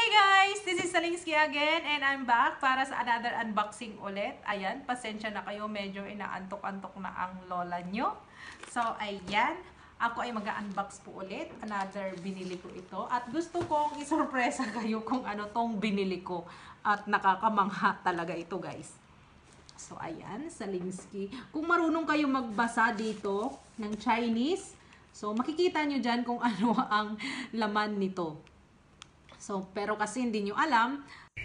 Guys! This is Salinsky again and I'm back para sa another unboxing ulit. Ayan, pasensya na kayo, medyo inaantok-antok na ang lola nyo. So, ayan, ako ay mag-unbox po ulit. Another binili ko ito. At gusto kong isurpresa kayo kung ano tong binili ko. At nakakamangha talaga ito, guys. So, ayan, Salinsky. Kung marunong kayo magbasa dito ng Chinese, so makikita nyo dyan kung ano ang laman nito. So, pero kasi hindi nyo alam,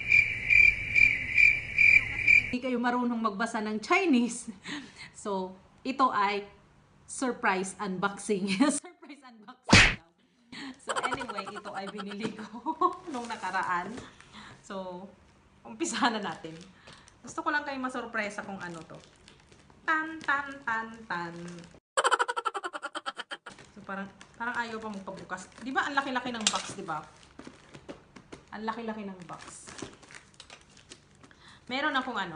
hindi kayo marunong magbasa ng Chinese. So, ito ay surprise unboxing. Surprise unboxing daw. So, anyway, ito ay binili ko nung nakaraan. So, umpisa na natin. Gusto ko lang kayo masurpresa kung ano to. Tan, tan, tan, tan. So, parang ayaw pa magpabukas. Di ba, ang laki-laki ng box, di ba? Ang laki-laki ng box. Meron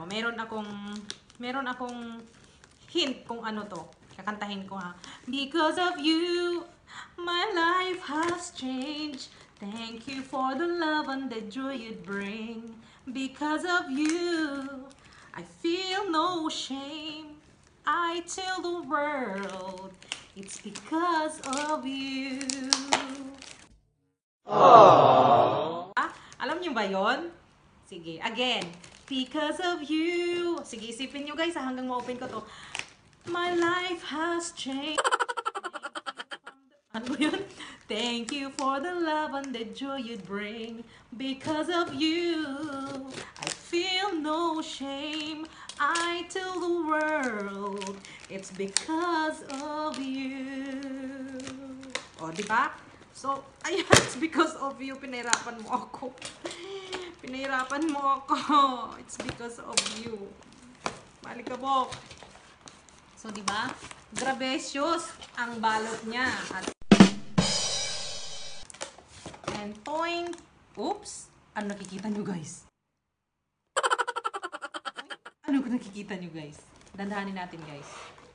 akong hint kung ano to. Kakantahin ko ha. Because of you, my life has changed. Thank you for the love and the joy you bring. Because of you, I feel no shame. I tell the world, it's because of you. Aww. Alam niyo ba yon? Sige, again. Because of you. Sige, isipin niyo guys hanggang ma-open ko to. My life has changed. Ano yun? Thank you for the love and the joy you bring. Because of you, I feel no shame. I tell the world, it's because of you. O, di ba? So, ayan, it's because of you. Pinahirapan mo ako. Pinahirapan mo ako. It's because of you. Malikabok. So, di ba? Gracious ang balot niya. And point. Oops. Ano nakikita nyo, guys? Ano nakikita nyo, guys? Dandahanin natin, guys.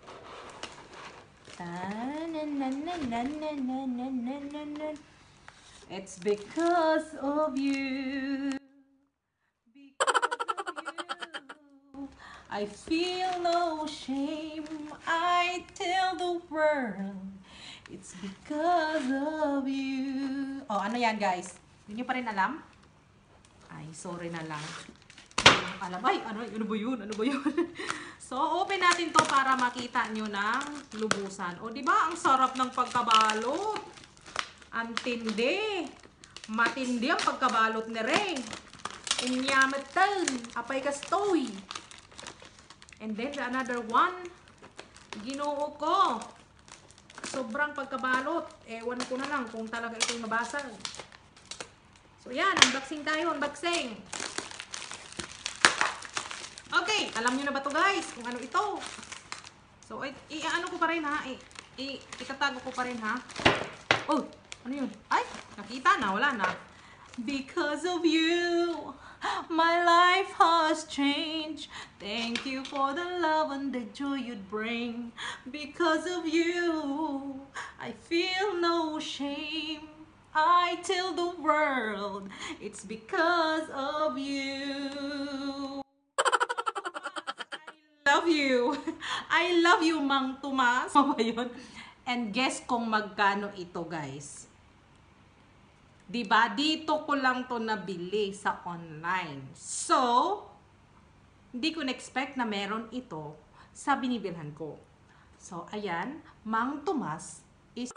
It's because of you. Because of you, I feel no shame. I tell the world, it's because of you. Oh, ano yan, guys? Hindi nyo pa rin alam? Ay, sorry na lang. Alam, ay, ano ba yun? Ano ba yun? So, open natin to para makita nyo ng lubusan. O, di ba? Ang sarap ng pagkabalot. Ang tindi. Matindi ang pagkabalot ni Ray. Inyamatan. Apay kastoy. And then, the another one. Ginoo ko. Sobrang pagkabalot. Ewan ko na lang kung talaga ito'y mabasag. So, yan. Unboxing tayo. Unboxing. Okay, alam niyo na ba to guys? Kung ano ito? So, ano ko pa rin ha? Itatago ko pa rin ha? Oh, ano yun? Ay, nakita na, wala na. Because of you, my life has changed. Thank you for the love and the joy you'd bring. Because of you, I feel no shame. I tell the world, it's because of you. Love you. I love you, Mang Tomas. Ano ba yun? And guess kung magkano ito, guys. Diba? Dito ko lang to nabili sa online. So, hindi ko na-expect na meron ito sa binibilhan ko. So, ayan. Mang Tomas is...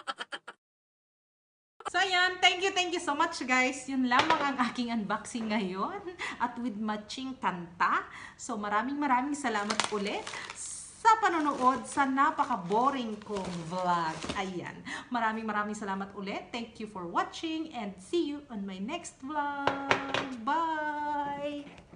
So, ayan. Thank you so much, guys. Yun lamang ang aking unboxing ngayon. At with matching kanta. So, maraming salamat ulit sa panonood sa napaka-boring kong vlog. Ayan. Maraming salamat ulit. Thank you for watching and see you on my next vlog. Bye!